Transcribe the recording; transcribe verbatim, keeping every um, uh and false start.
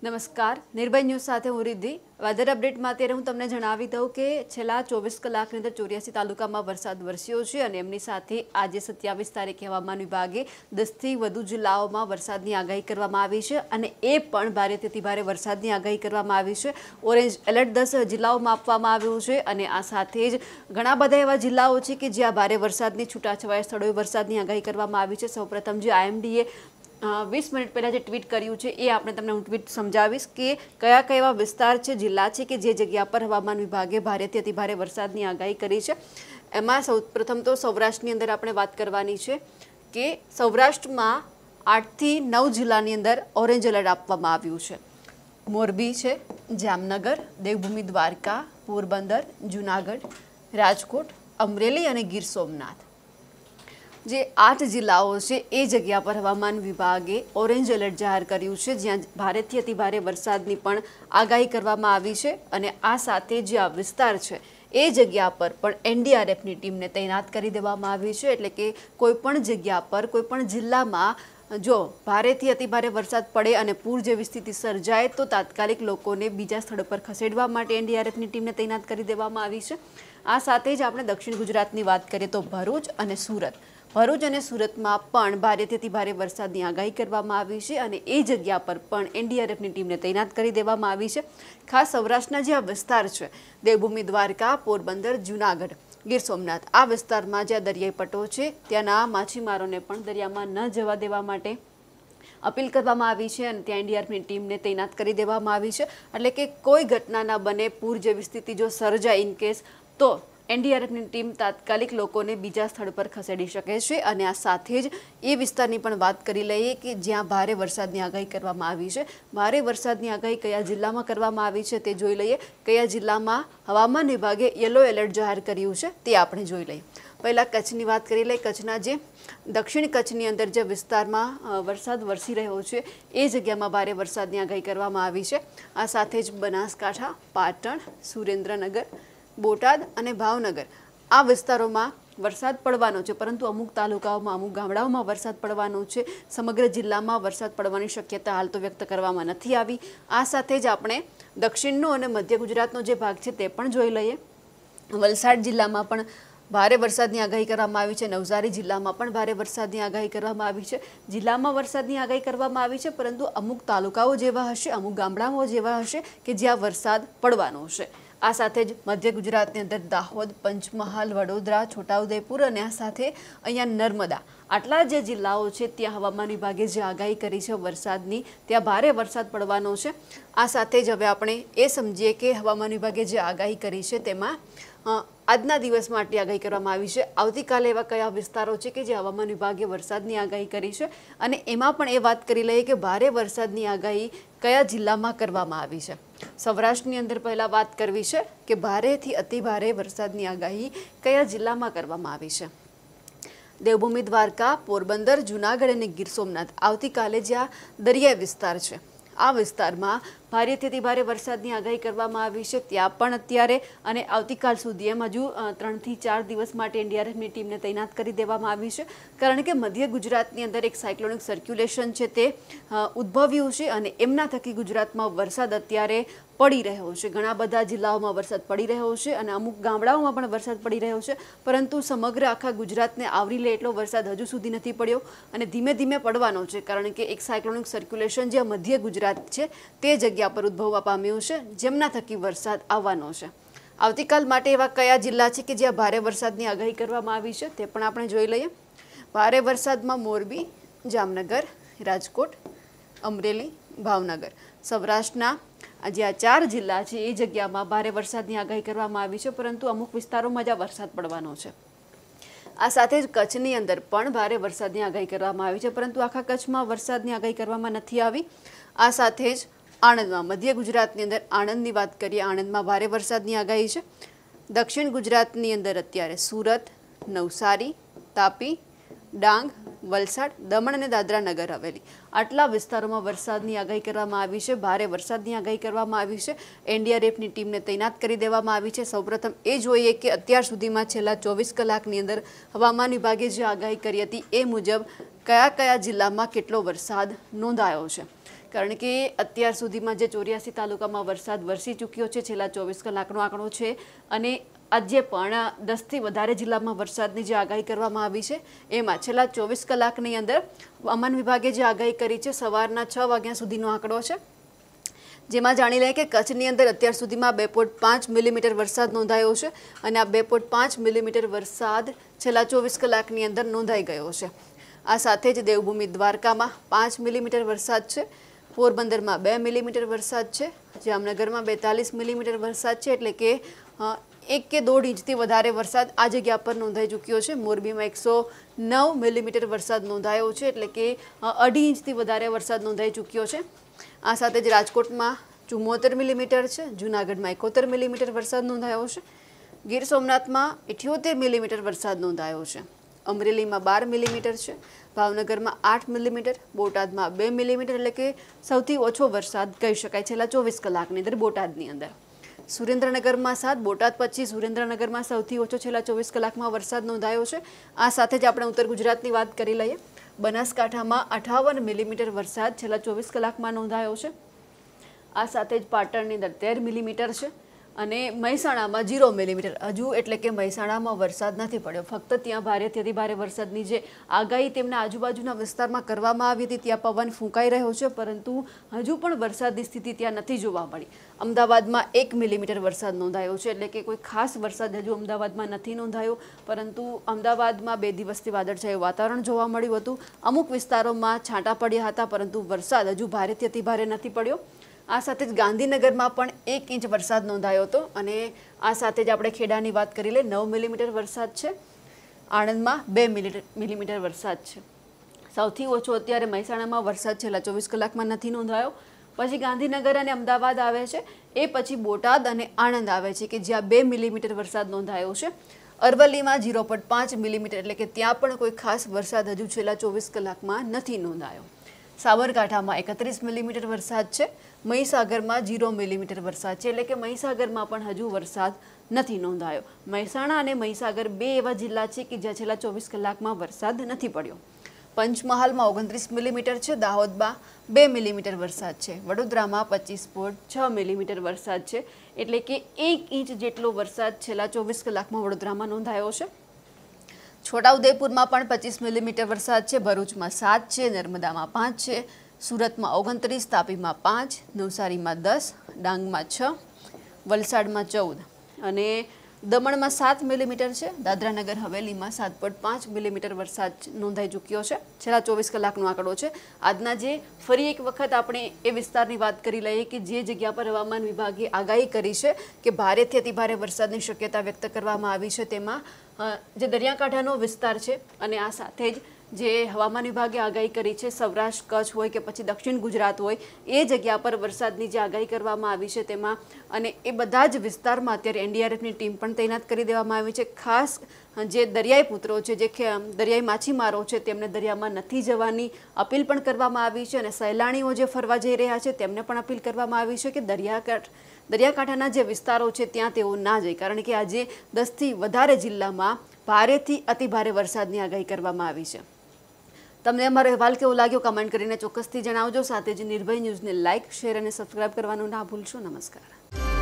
નમસ્કાર નિર્ભય ન્યૂઝ સાથે હું રિદ્ધિ વેધર અપડેટમાં અત્યારે હું તમને જણાવી દઉં કે છેલ્લા ચોવીસ કલાકની અંદર ચોર્યાસી તાલુકામાં વરસાદ વરસ્યો છે અને એમની સાથે આજે સત્યાવીસ તારીખે હવામાન વિભાગે દસથી વધુ જિલ્લાઓમાં વરસાદની આગાહી કરવામાં આવી છે અને એ પણ ભારેથી અતિ ભારે વરસાદની આગાહી કરવામાં આવી છે। ઓરેન્જ એલર્ટ દસ જિલ્લાઓમાં આપવામાં આવ્યું છે અને આ સાથે જ ઘણા બધા એવા જિલ્લાઓ છે કે જ્યાં ભારે વરસાદની છૂટાછવાયા સ્થળોએ વરસાદની આગાહી કરવામાં આવી છે। સૌપ્રથમ જે આઈએમડીએ વીસ મિનિટ પહેલાં જે ટ્વીટ કર્યું છે એ આપણે તમને હું ટ્વીટ સમજાવીશ કે કયા કયા એવા વિસ્તાર છે જિલ્લા છે કે જે જગ્યા પર હવામાન વિભાગે ભારેથી અતિ ભારે વરસાદની આગાહી કરી છે। એમાં સૌ પ્રથમ તો સૌરાષ્ટ્રની અંદર આપણે વાત કરવાની છે કે સૌરાષ્ટ્રમાં આઠથી નવ જિલ્લાની અંદર ઓરેન્જ એલર્ટ આપવામાં આવ્યું છે। મોરબી છે, જામનગર, દેવભૂમિ દ્વારકા, પોરબંદર, જૂનાગઢ, રાજકોટ, અમરેલી અને ગીર સોમનાથ જે આઠ જિલ્લાઓ છે એ જગ્યા પર હવામાન વિભાગે ઓરેન્જ એલર્ટ જાહેર કર્યું છે, જ્યાં ભારેથી અતિ ભારે વરસાદની પણ આગાહી કરવામાં આવી છે અને આ સાથે જે આ વિસ્તાર છે એ જગ્યા પર પણ એનડીઆરએફની ટીમને તૈનાત કરી દેવામાં આવી છે। એટલે કે કોઈપણ જગ્યા પર કોઈપણ જિલ્લામાં જો ભારેથી અતિ ભારે વરસાદ પડે અને પૂર જેવી સ્થિતિ સર્જાય તો તાત્કાલિક લોકોને બીજા સ્થળ પર ખસેડવા માટે એનડીઆરએફની ટીમને તૈનાત કરી દેવામાં આવી છે। આ સાથે જ આપણે દક્ષિણ ગુજરાતની વાત કરીએ તો ભરૂચ અને સુરત ભરૂચ અને સુરતમાં પણ ભારેથી અતિ ભારે વરસાદની આગાહી કરવામાં આવી છે અને એ જગ્યા પર પણ એનડીઆરએફની ટીમને તૈનાત કરી દેવામાં આવી છે। ખાસ સૌરાષ્ટ્રના જે આ વિસ્તાર છે દેવભૂમિ દ્વારકા, પોરબંદર, જૂનાગઢ, ગીર સોમનાથ આ વિસ્તારમાં જ્યાં દરિયાઈ પટ્ટો છે ત્યાંના માછીમારોને પણ દરિયામાં ન જવા દેવા માટે અપીલ કરવામાં આવી છે અને ત્યાં એનડીઆરએફની ટીમને તૈનાત કરી દેવામાં આવી છે। એટલે કે કોઈ ઘટના ના બને, પૂર જેવી સ્થિતિ જો સર્જાય ઇન કેસ તો એનડીઆરએફની ટીમ તાત્કાલિક લોકોને બીજા સ્થળ પર ખસેડી શકે છે અને આ સાથે જ એ વિસ્તારની પણ વાત કરી લઈએ કે જ્યાં ભારે વરસાદની આગાહી કરવામાં આવી છે। ભારે વરસાદની આગાહી કયા જિલ્લામાં કરવામાં આવી છે તે જોઈ લઈએ। કયા જિલ્લામાં હવામાન વિભાગે યલો એલર્ટ જાહેર કર્યું છે તે આપણે જોઈ લઈએ। પહેલાં કચ્છની વાત કરી લઈએ। કચ્છના જે દક્ષિણ કચ્છની અંદર જે વિસ્તારમાં વરસાદ વરસી રહ્યો છે એ જગ્યામાં ભારે વરસાદની આગાહી કરવામાં આવી છે। આ સાથે જ બનાસકાંઠા, પાટણ, સુરેન્દ્રનગર, બોટાદ અને ભાવનગર આ વિસ્તારોમાં વરસાદ પડવાનો છે, પરંતુ અમુક તાલુકાઓમાં અમુક ગામડાઓમાં વરસાદ પડવાનો છે। સમગ્ર જિલ્લામાં વરસાદ પડવાની શક્યતા હાલ તો વ્યક્ત કરવામાં નથી આવી। આ સાથે જ આપણે દક્ષિણનો અને મધ્ય ગુજરાતનો જે ભાગ છે તે પણ જોઈ લઈએ। વલસાડ જિલ્લામાં પણ ભારે વરસાદની આગાહી કરવામાં આવી છે। નવસારી જિલ્લામાં પણ ભારે વરસાદની આગાહી કરવામાં આવી છે। જિલ્લામાં વરસાદની આગાહી કરવામાં આવી છે, પરંતુ અમુક તાલુકાઓ જેવા હશે, અમુક ગામડાઓ જેવા હશે કે જ્યાં વરસાદ પડવાનો છે। આ સાથે જ મધ્ય ગુજરાતની અંદર દાહોદ, પંચમહાલ, વડોદરા, છોટાઉદેપુર અને આ સાથે અહીંયા નર્મદા આટલા જે જિલ્લાઓ છે ત્યાં હવામાન વિભાગે જે આગાહી કરી છે વરસાદની, ત્યાં ભારે વરસાદ પડવાનો છે। આ સાથે જ હવે આપણે એ સમજીએ કે હવામાન વિભાગે જે આગાહી કરી છે તેમાં આજના દિવસ માટે આગાહી કરવામાં આવી છે। આવતીકાલે એવા કયા વિસ્તારો છે કે જે હવામાન વિભાગે વરસાદની આગાહી કરી છે અને એમાં પણ એ વાત કરી લઈએ કે ભારે વરસાદની આગાહી કયા જિલ્લામાં કરવામાં આવી છે। સૌરાષ્ટ્રની અંદર પહેલાં વાત કરવી છે કે ભારેથી અતિ ભારે વરસાદની આગાહી કયા જિલ્લામાં કરવામાં આવી છે। દેવભૂમિ દ્વારકા, પોરબંદર, જૂનાગઢ અને ગીર સોમનાથ આવતીકાલે જ્યાં દરિયાઈ વિસ્તાર છે આ વિસ્તારમાં ભારેથી અતિ ભારે વરસાદની આગાહી કરવામાં આવી છે। ત્યાં પણ અત્યારે અને આવતીકાલ સુધી એમ હજુ ત્રણથી ચાર દિવસ માટે એનડીઆરએફની ટીમને તૈનાત કરી દેવામાં આવી છે, કારણ કે મધ્ય ગુજરાતની અંદર એક સાયક્લોનિક સર્ક્યુલેશન છે તે ઉદ્ભવ્યું છે અને એમના થકી ગુજરાતમાં વરસાદ અત્યારે પડી રહ્યો છે। ઘણા બધા જિલ્લાઓમાં વરસાદ પડી રહ્યો છે અને અમુક ગામડાઓમાં પણ વરસાદ પડી રહ્યો છે, પરંતુ સમગ્ર આખા ગુજરાતને આવરી લે એટલો વરસાદ હજુ સુધી નથી પડ્યો અને ધીમે ધીમે પડવાનો છે, કારણ કે એક સાયક્લોનિક સર્ક્યુલેશન જે મધ્ય ગુજરાત છે તે જગ્યા પર ઉદ્ભવવા પામ્યું છે, જેમના થકી વરસાદ આવવાનો છે। આવતીકાલ માટે એવા કયા જિલ્લા છે કે જ્યાં ભારે વરસાદની આગાહી કરવામાં આવી છે તે પણ આપણે જોઈ લઈએ। ભારે વરસાદમાં મોરબી, જામનગર, રાજકોટ, અમરેલી, ભાવનગર સૌરાષ્ટ્રના જે આ ચાર જિલ્લા છે એ જગ્યામાં ભારે વરસાદની આગાહી કરવામાં આવી છે, પરંતુ અમુક વિસ્તારોમાં જ વરસાદ પડવાનો છે। આ સાથે જ કચ્છની અંદર પણ ભારે વરસાદની આગાહી કરવામાં આવી છે, પરંતુ આખા કચ્છમાં વરસાદની આગાહી કરવામાં નથી આવી। આ સાથે જ આણંદમાં મધ્ય ગુજરાતની અંદર આણંદની વાત કરીએ, આણંદમાં ભારે વરસાદની આગાહી છે। દક્ષિણ ગુજરાતની અંદર અત્યારે સુરત, નવસારી, તાપી, ડાંગ, વલસાડ, દમણ અને દાદરા નગર હવેલી આટલા વિસ્તારોમાં વરસાદની આગાહી કરવામાં આવી છે। ભારે વરસાદની આગાહી કરવામાં આવી છે। એનડીઆરએફની ટીમને તૈનાત કરી દેવામાં આવી છે। સૌપ્રથમ એ જોઈએ કે અત્યાર સુધીમાં છેલ્લા ચોવીસ કલાકની અંદર હવામાન વિભાગે જે આગાહી કરી હતી એ મુજબ કયા કયા જિલ્લામાં કેટલો વરસાદ નોંધાયો છે। કારણ કે અત્યાર સુધીમાં જે ચોર્યાસી તાલુકામાં વરસાદ વરસી ચૂક્યો છે છેલ્લા ચોવીસ કલાકનો આંકડો છે અને આજે પણ દસથી વધારે જિલ્લામાં વરસાદની જે આગાહી કરવામાં આવી છે એમાં છેલ્લા ચોવીસ કલાકની અંદર હવામાન વિભાગે જે આગાહી કરી છે સવારના છ વાગ્યા સુધીનો આંકડો છે, જેમાં જાણી લઈએ કે કચ્છની અંદર અત્યાર સુધીમાં બે પોઈન્ટ પાંચ મિલીમીટર વરસાદ નોંધાયો છે અને આ બે પોઈન્ટ પાંચ મિલીમીટર વરસાદ છેલ્લા ચોવીસ કલાકની અંદર નોંધાઈ ગયો છે. આ સાથે જ દેવભૂમિ દ્વારકામાં પાંચ મિલીમીટર વરસાદ છે, પોરબંદરમાં બે મિલીમીટર વરસાદ છે, જામનગરમાં બેતાલીસ મિલીમીટર વરસાદ છે, એટલે કે એક કે દોઢ ઇંચથી વધારે વરસાદ આ જગ્યા પર નોંધાઈ ચૂક્યો છે. મોરબીમાં એકસો નવ મિલીમીટર વરસાદ નોંધાયો છે, એટલે કે અઢી ઇંચથી વધારે વરસાદ નોંધાઈ ચૂક્યો છે. આ સાથે જ રાજકોટમાં ચુમ્મોતેર મિલીમીટર છે, જૂનાગઢમાં એકોતેર મિલીમીટર વરસાદ નોંધાયો છે, ગીર સોમનાથમાં અઠ્યોતેર મિલીમીટર વરસાદ નોંધાયો છે, અમરેલીમાં બાર મિલીમીટર છે, ભાવનગરમાં આઠ મિલીમીટર, બોટાદમાં બે મિલીમીટર, એટલે કે સૌથી ઓછો વરસાદ કહી શકાય છેલ્લા ચોવીસ કલાકની અંદર બોટાદની અંદર. સુરેન્દ્રનગરમાં સાત, બોટાદ પછી સુરેન્દ્રનગરમાં સૌથી ઓછો છેલ્લા ચોવીસ કલાકમાં વરસાદ નોંધાયો છે. આ સાથે જ આપણે ઉત્તર ગુજરાતની વાત કરી લઈએ. બનાસકાંઠામાં અઠાવન મિલીમીટર વરસાદ છેલ્લા ચોવીસ કલાકમાં નોંધાયો છે. આ સાથે જ પાટણની અંદર તેર મિલીમીટર છે અને મહેસાણામાં ઝીરો મિલીમીટર. હજુ એટલે કે મહેસાણામાં વરસાદ નથી પડ્યો, ફક્ત ત્યાં ભારેથી અતિ ભારે વરસાદની જે આગાહી તેમના આજુબાજુના વિસ્તારમાં કરવામાં આવી હતી ત્યાં પવન ફૂંકાઈ રહ્યો છે, પરંતુ હજુ પણ વરસાદની સ્થિતિ ત્યાં નથી જોવા મળી. અમદાવાદમાં એક મિલીમીટર વરસાદ નોંધાયો છે, એટલે કે કોઈ ખાસ વરસાદ હજુ અમદાવાદમાં નથી નોંધાયો, પરંતુ અમદાવાદમાં બે દિવસથી વાદળછાયું વાતાવરણ જોવા મળ્યું હતું. અમુક વિસ્તારોમાં છાંટા પડ્યા હતા, પરંતુ વરસાદ હજુ ભારેથી અતિ ભારે નથી પડ્યો. આ સાથે જ ગાંધીનગરમાં પણ એક ઇંચ વરસાદ નોંધાયો હતો અને આ સાથે જ આપણે ખેડાની વાત કરી લઈએ. નવ મિલીમીટર વરસાદ છે, આણંદમાં બે મિલીમીટર વરસાદ છે. સૌથી ઓછો અત્યારે મહેસાણામાં વરસાદ છેલ્લા ચોવીસ કલાકમાં નથી નોંધાયો. પછી ગાંધીનગર અને અમદાવાદ આવે છે, એ પછી બોટાદ અને આણંદ આવે છે કે જ્યાં બે મિલીમીટર વરસાદ નોંધાયો છે. અરવલ્લીમાં ઝીરો પોઈન્ટ પાંચ મિલીમીટર, એટલે કે ત્યાં પણ કોઈ ખાસ વરસાદ હજુ છેલ્લા ચોવીસ કલાકમાં નથી નોંધાયો. સાબરકાંઠામાં એકત્રીસ મિલીમીટર વરસાદ છે, મહીસાગરમાં ઝીરો મિલીમીટર વરસાદ છે, એટલે કે મહીસાગરમાં પણ હજુ વરસાદ નથી નોંધાયો. મહેસાણા અને મહીસાગર બે એવા જિલ્લા છે કે જ્યાં છેલ્લા ચોવીસ કલાકમાં વરસાદ નથી પડ્યો. પંચમહાલમાં ઓગણત્રીસ મિલીમીટર છે, દાહોદમાં બે મિલીમીટર વરસાદ છે, વડોદરામાં પચીસ પોઈન્ટ છ મિલીમીટર વરસાદ છે, એટલે કે એક ઇંચ જેટલો વરસાદ છેલ્લા ચોવીસ કલાકમાં વડોદરામાં નોંધાયો છે. છોટાઉદેપુરમાં પણ પચીસ મિલીમીટર વરસાદ છે, ભરૂચમાં સાત છે, નર્મદામાં પાંચ છે, સુરતમાં ઓગણત્રીસ, તાપીમાં પાંચ, નવસારીમાં દસ, ડાંગમાં છ, વલસાડમાં ચૌદ અને દમણમાં સાત મિલીમીટર છે. દાદરાનગર હવેલીમાં સાત પોઈન્ટ પાંચ મિલીમીટર વરસાદ નોંધાઈ ચૂક્યો છે. છેલ્લા ચોવીસ કલાકનો આંકડો છે. આજના જે ફરી એક વખત આપણે એ વિસ્તારની વાત કરી લઈએ કે જે જગ્યા પર હવામાન વિભાગે આગાહી કરી છે કે ભારેથી અતિભારે વરસાદની શક્યતા વ્યક્ત કરવામાં આવી છે, તેમાં જે દરિયાકાંઠાનો વિસ્તાર છે અને આ સાથે જ જે હવામાન વિભાગે આગાહી કરી છે સૌરાષ્ટ્ર, કચ્છ હોય કે પછી દક્ષિણ ગુજરાત હોય, એ જગ્યા પર વરસાદની જે આગાહી કરવામાં આવી છે તેમાં અને એ બધા જ વિસ્તારમાં અત્યારે એનડીઆરએફની ટીમ પણ તૈનાત કરી દેવામાં આવી છે. ખાસ જે દરિયાઈ પુત્રો છે, જે દરિયાઈ માછીમારો છે, તેમને દરિયામાં નથી જવાની અપીલ પણ કરવામાં આવી છે અને સહેલાણીઓ જે ફરવા જઈ રહ્યા છે તેમને પણ અપીલ કરવામાં આવી છે કે દરિયાકાંઠ દરિયાકાંઠાના જે વિસ્તારો છે ત્યાં તેઓ ના જાય, કારણ કે આજે દસથી વધારે જિલ્લામાં ભારેથી અતિભારે વરસાદની આગાહી કરવામાં આવી છે. તમને અમારો અહેવાલ કેવો લાગ્યો કમેન્ટ કરીને ચોક્કસથી જણાવજો. સાથે જ નિર્ભય ન્યૂઝને લાઇક, શેર અને સબસ્ક્રાઇબ કરવાનું ના ભૂલશો. નમસ્કાર.